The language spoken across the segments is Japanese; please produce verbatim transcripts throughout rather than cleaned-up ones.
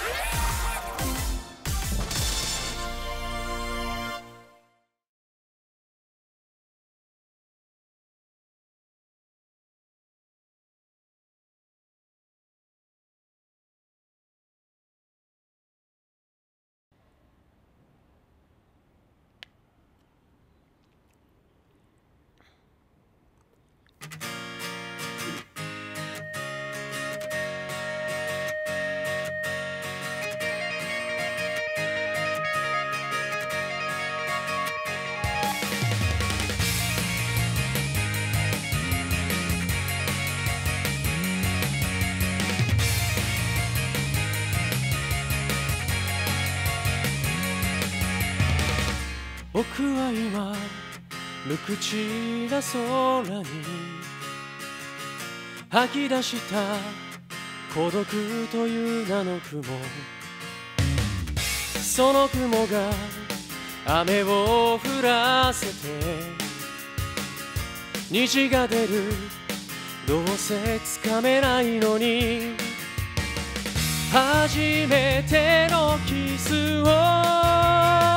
僕は今無口な空に吐き出した孤独という名の雲、その雲が雨を降らせて虹が出る、どうせつかめないのに初めてのキスを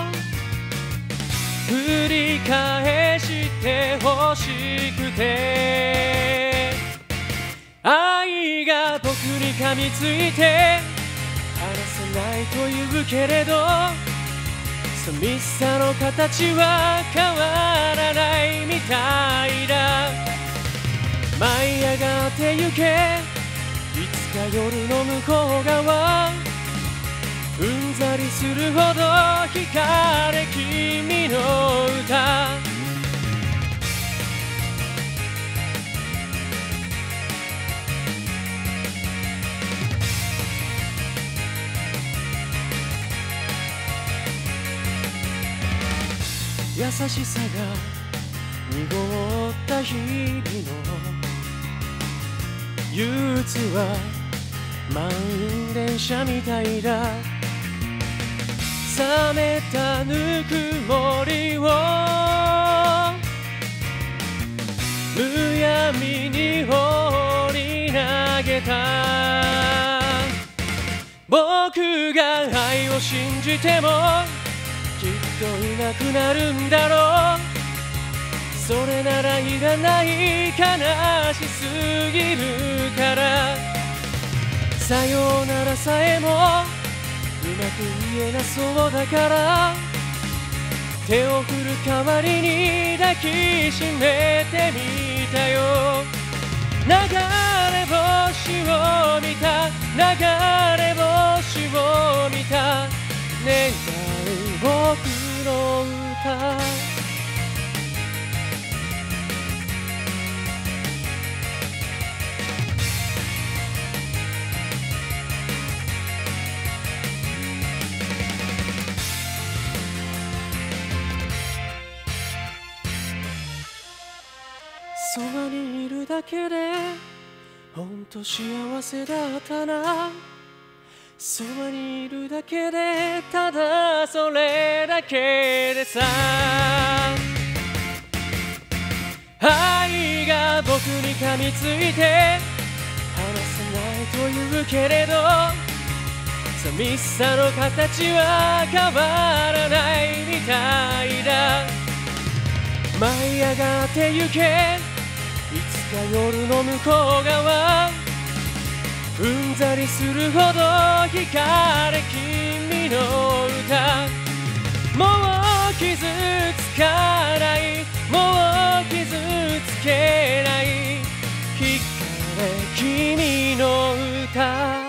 繰り返してほしくて、愛が僕に噛みついて離せないと言うけれど、寂しさの形は変わらないみたいだ。舞い上がってゆけ、いつか夜の向こう側、うんざりするほど光れ君の歌。優しさが濁った日々の憂鬱は満員電車みたいだ。冷めたぬくもりをむやみに放り投げた。僕が愛を信じてもきっといなくなるんだろう。それならいらない悲しすぎるから、さようならさえもうまく言えなそうだから、手を振る代わりに抱きしめてみたよ。流れ星を見た、流れ星を見た、願う僕の歌。そばにいるだけでほんと幸せだったな。そばにいるだけでただそれだけでさ。愛が僕に噛みついて離せないと言うけれど、寂しさの形は変わらないみたいだ。舞い上がってゆけ、いつか夜の向こう側、うんざりするほど光れ君の歌。もう傷つかない、もう傷つけない、光れ君の歌。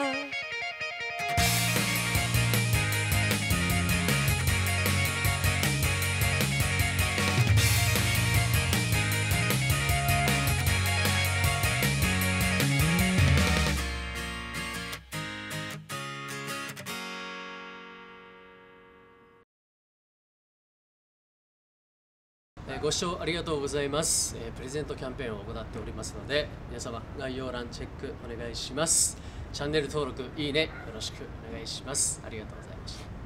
ご視聴ありがとうございます。プレゼントキャンペーンを行っておりますので、皆様概要欄チェックお願いします。チャンネル登録、いいねよろしくお願いします。ありがとうございました。